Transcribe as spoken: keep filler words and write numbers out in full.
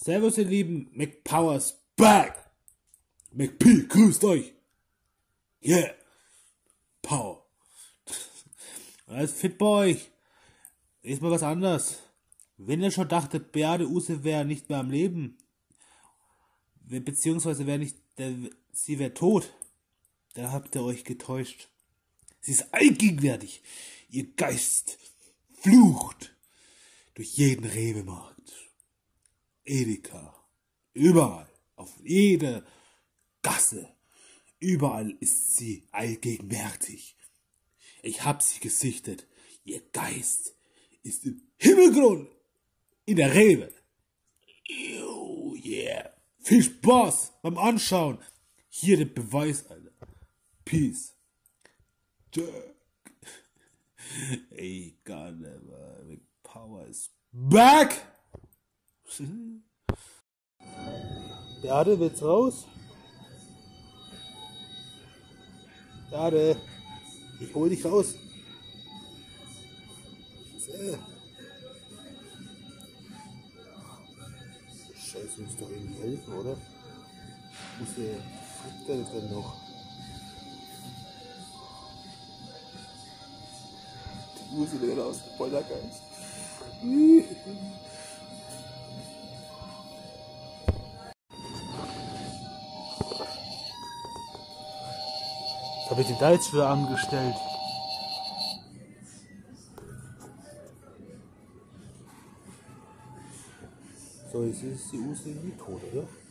Servus ihr Lieben, McPower's back! McP, grüßt euch! Yeah! Power! Alles fit bei euch? Ist mal was anderes. Wenn ihr schon dachtet, Beate Uhse wäre nicht mehr am Leben, beziehungsweise wäre nicht, der, sie wäre tot, dann habt ihr euch getäuscht. Sie ist allgegenwärtig. Ihr Geist flucht durch jeden Rewe-Markt. Edeka. Überall. Auf jeder Gasse. Überall ist sie allgegenwärtig. Ich hab sie gesichtet. Ihr Geist ist im Himmelgrund. In der Rewe. Oh yeah. Viel Spaß beim Anschauen. Hier der Beweis, Alter. Peace. Jack. Ey, God never. McPower is back! Beate, willst raus? Beate, ich hol dich raus. So. Scheiße, muss doch irgendwie helfen, oder? Muss der Geld denn noch? Die Uhr sieht wieder aus, voller Geist. Was habe ich denn da jetzt für angestellt? So, jetzt ist die Uhr irgendwie tot, oder?